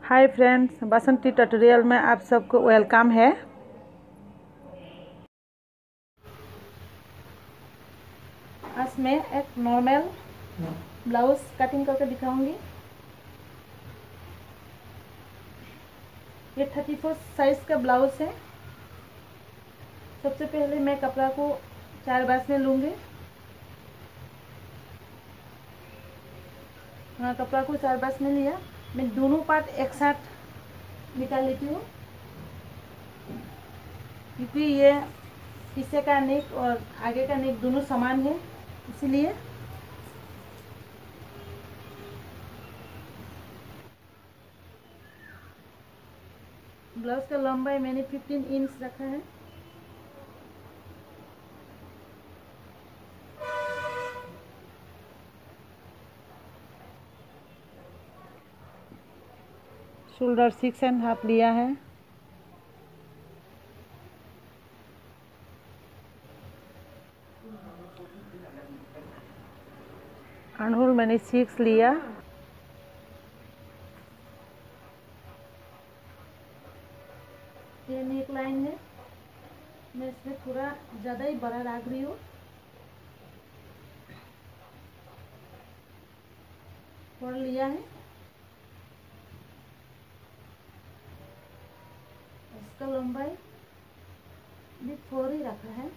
Hi friends, बसंती tutorial में आप सबको वेलकम है। आज मैं एक नॉर्मल ब्लाउज कटिंग करके दिखाऊंगी। ये 34 साइज का ब्लाउज है। सबसे पहले मैं कपड़ा को 4 बास में लूँगी। हाँ, कपड़ा को 4 बास में लिया। मैं दोनों पार्ट एक साथ निकाल लेती हूँ, क्योंकि ये पीछे का नेक और आगे का नेक दोनों समान है, इसीलिए। ब्लाउज का लंबाई मैंने 15 इंच रखा है। शोल्डर 6.5 लिया है। अनहोल मैंने 6 लिया। ये नेक लाइन है, मैं इसमें थोड़ा ज़्यादा ही बड़ा रख रही हूँ। थोड़ा लिया है। इसका लंबाई भी 4 ही रखा है।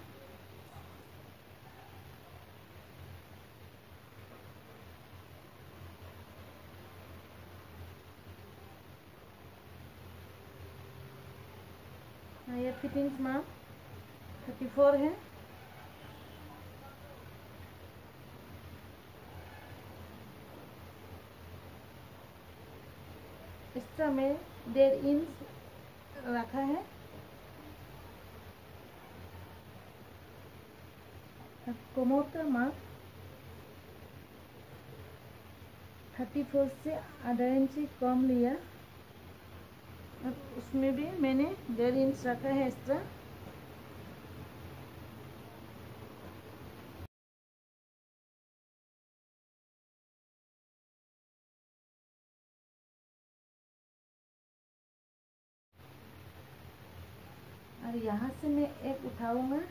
ये फिटिंग्स माप 34 है। एक्स्ट्रा में 1.5 इंच रखा है। कमर का माप 34 से आधा इंच कम लिया। और उसमें भी मैंने 1.5 इंच रखा है एक्स्ट्रा। और यहाँ से मैं एक उठाऊंगा।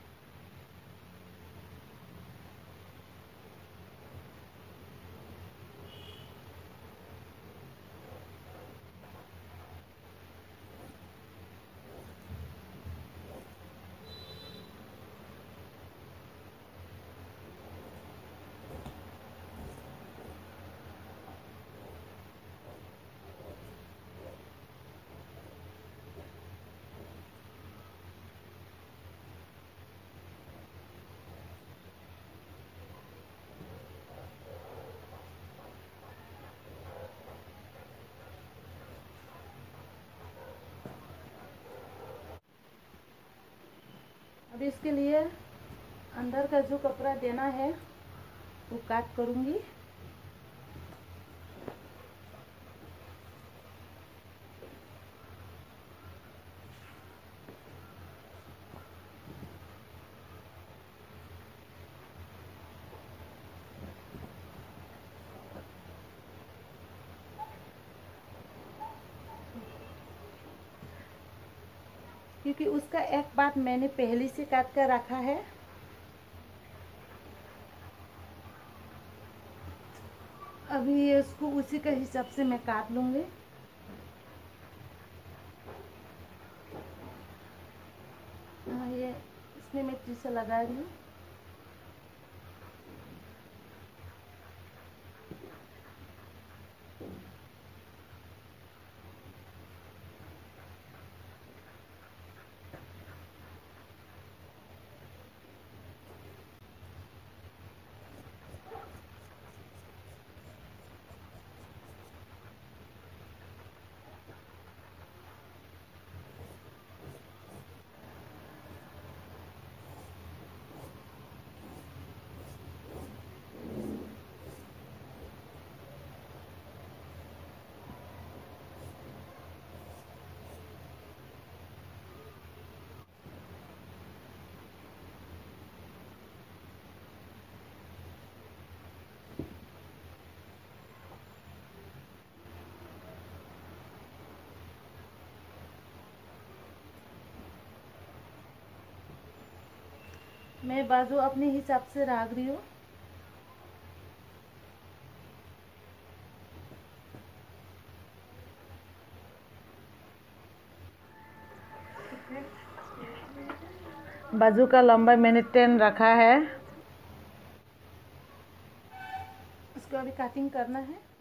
अब इसके लिए अंदर का जो कपड़ा देना है वो काट करूँगी। क्योंकि उसका एक पार्ट मैंने पहले से काट कर रखा है। अभी ये उसको उसी के हिसाब से मैं काट लूँगी। ये इसमें मैं टीसा लगा रही हूँ। मैं बाजू अपने हिसाब से राग रही हूँ। बाजू का लंबाई मैंने 10 रखा है। इसको अभी कटिंग करना है।